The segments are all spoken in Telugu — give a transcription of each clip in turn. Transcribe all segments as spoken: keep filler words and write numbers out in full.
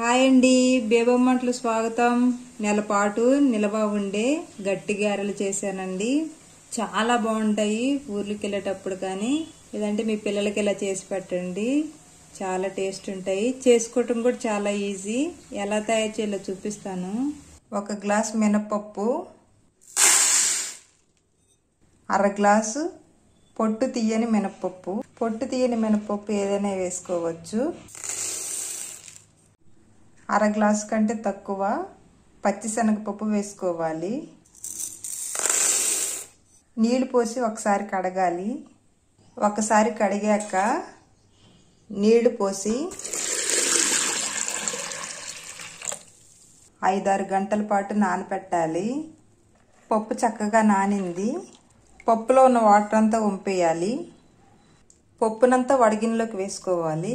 హాయ్ అండి, బేబమ్మట్లు స్వాగతం. నెలపాటు నిలవ ఉండే గట్టి గారెలు చేశానండి. చాలా బాగుంటాయి ఊర్లకి వెళ్ళేటప్పుడు. కానీ లేదంటే మీ పిల్లలకి ఇలా చేసి పెట్టండి, చాలా టేస్ట్ ఉంటాయి. చేసుకోవటం కూడా చాలా ఈజీ. ఎలా తయారు చేయాలో చూపిస్తాను. ఒక గ్లాస్ మినపప్పు, అర గ్లాసు పొట్టు తీయని మినపప్పు. పొట్టు తీయని మినపప్పు ఏదైనా వేసుకోవచ్చు. అర గ్లాసు కంటే తక్కువ పచ్చిశనగపప్పు వేసుకోవాలి. నీళ్లు పోసి ఒకసారి కడగాలి. ఒకసారి కడిగాక నీళ్లు పోసి ఐదారు గంటల పాటు నానబెట్టాలి. పప్పు చక్కగా నానింది. పప్పులో ఉన్న వాటర్ అంతా వంపేయాలి. పప్పునంతా వడగిన్నెలోకి వేసుకోవాలి.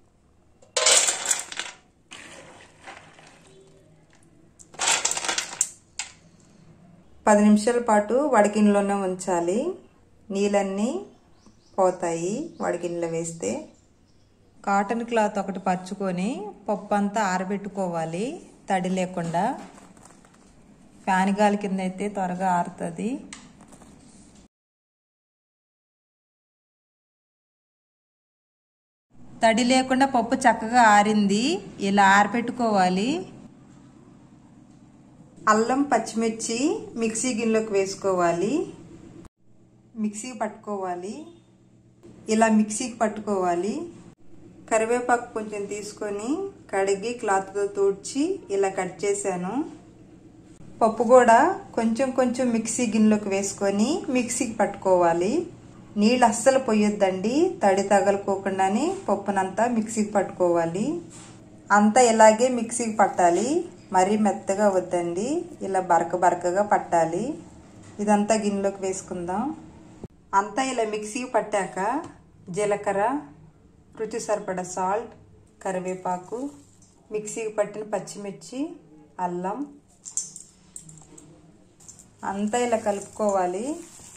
పది నిమిషాల పాటు వడగిన్నెలోనే ఉంచాలి. నీళ్ళన్నీ పోతాయి వడగిన్నెలో వేస్తే. కాటన్ క్లాత్ ఒకటి పరుచుకొని పప్పు అంతా ఆరబెట్టుకోవాలి, తడి లేకుండా. ఫ్యాన్ గాలి కింద అయితే త్వరగా ఆరుతుంది. తడి లేకుండా పప్పు చక్కగా ఆరింది. ఇలా ఆరబెట్టుకోవాలి. అల్లం పచ్చిమిర్చి మిక్సీ గిన్నెలోకి వేసుకోవాలి. మిక్సీ పట్టుకోవాలి. ఇలా మిక్సీకి పట్టుకోవాలి. కరివేపాకు కొంచెం తీసుకొని కడిగి క్లాత్తో తుడిచి ఇలా కట్ చేశాను. పప్పు కూడా కొంచెం కొంచెం మిక్సీ గిన్నెలోకి వేసుకొని మిక్సీకి పట్టుకోవాలి. నీళ్ళు అస్సలు పోయొద్దండి, తడి తగలుకోకుండానే పప్పునంతా మిక్సీకి పట్టుకోవాలి. అంతా ఇలాగే మిక్సీకి పట్టాలి. మరీ మెత్తగా వద్దండి, ఇలా బరక బరకగా పట్టాలి. ఇదంతా గిన్నెలోకి వేసుకుందాం. అంతా ఇలా మిక్సీకి పట్టాక జీలకర్ర, రుచి సరిపడా సాల్ట్, కరివేపాకు, మిక్సీకి పట్టిన పచ్చిమిర్చి, అల్లం అంతా ఇలా కలుపుకోవాలి.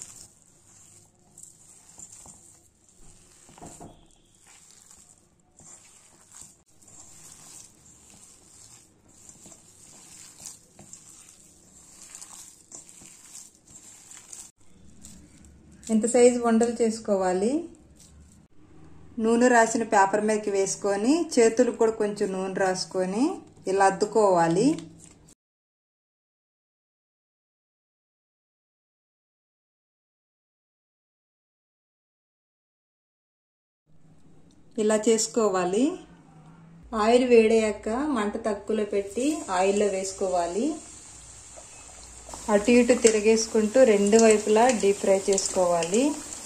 ఇంత సైజు వండలు చేసుకోవాలి. నూనె రాసిన పేపర్ మీదకి వేసుకొని చేతులకు కూడా కొంచెం నూనె రాసుకొని ఇలా అద్దుకోవాలి. ఇలా చేసుకోవాలి. ఆయిల్ వేడయ్యాక మంట తక్కువలో పెట్టి ఆయిల్లో వేసుకోవాలి. అటు ఇటు తిరిగేసుకుంటూ రెండు వైపులా డీప్ ఫ్రై చేసుకోవాలి.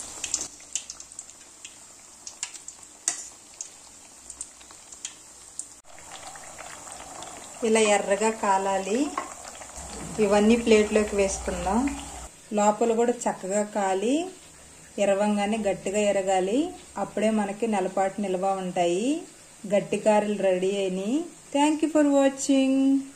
ఇలా ఎర్రగా కాలాలి. ఇవన్నీ ప్లేట్లోకి వేసుకుందాం. లోపల కూడా చక్కగా కాలి ఎరవంగానే గట్టిగా ఎరగాలి. అప్పుడే మనకి నెలపాటు నిల్వ ఉంటాయి. గట్టి గారెలు రెడీ అయినాయి. Thank you for watching.